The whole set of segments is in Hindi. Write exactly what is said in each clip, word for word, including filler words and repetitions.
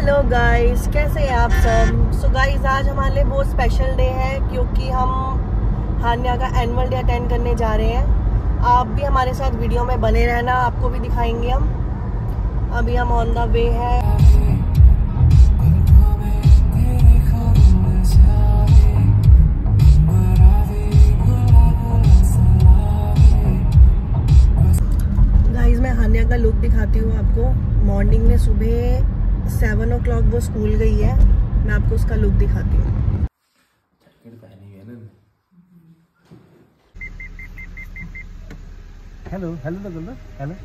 हेलो गाइस, कैसे हैं आप सब। सो गाइस, आज हमारे लिए बहुत स्पेशल डे है क्योंकि हम हान्या का एनुअल डे अटेंड करने जा रहे हैं। आप भी हमारे साथ वीडियो में बने रहना, आपको भी दिखाएंगे हम। अभी हम ऑन द वे है। गाइस, मैं हान्या का लुक दिखाती हूँ आपको। मॉर्निंग में सुबह सेवन ओ क्लॉक वो स्कूल गई है। मैं आपको उसका लुक दिखाती हूँ। Hello hello hello hello.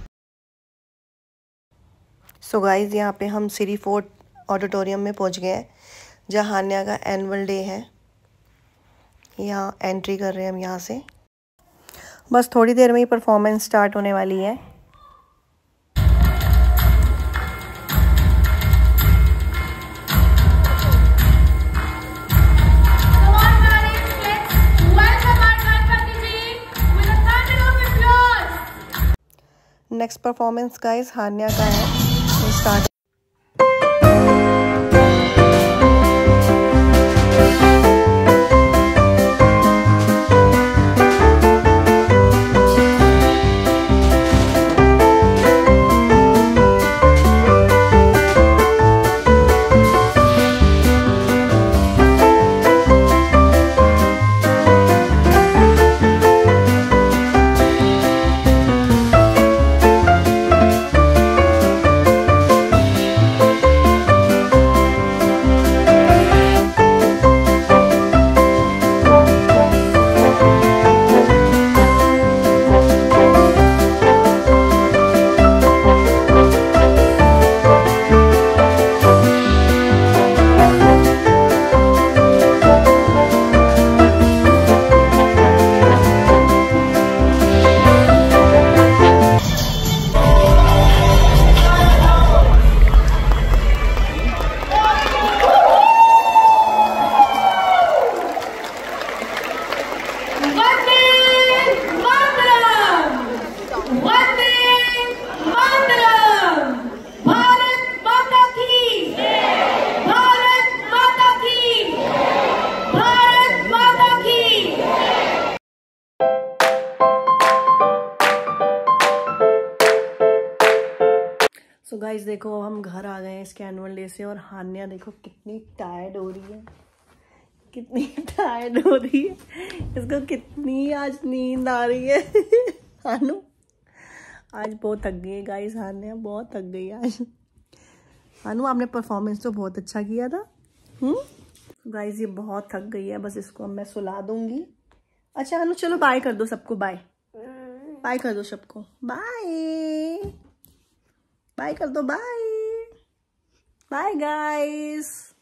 So guys, यहाँ पे हम सिरी फोर्ट ऑडिटोरियम में पहुँच गए हैं जहाँ हान्या का एनुअल डे है। यहाँ एंट्री कर रहे हैं हम यहाँ से। बस थोड़ी देर में ही परफॉर्मेंस स्टार्ट होने वाली है। नेक्स्ट परफॉर्मेंस गाइस हान्या का है। तो स्टार्ट। सो गाइस, देखो हम घर आ गए हैं इसके एनुअल डे से। और हान्या देखो कितनी टायर्ड हो रही है, कितनी टायर्ड हो रही है। इसको कितनी आज नींद आ रही है। हानू आज बहुत थक गई है गाइस। हान्या बहुत थक गई आज। हानू, आपने परफॉर्मेंस तो बहुत अच्छा किया था। हम्म गाइस, ये बहुत थक गई है। बस इसको मैं सुला दूंगी। अच्छा हानू, चलो बाय कर दो सबको। बाय बाय कर दो सबको। बाय बाय कर दो। Bye bye guys.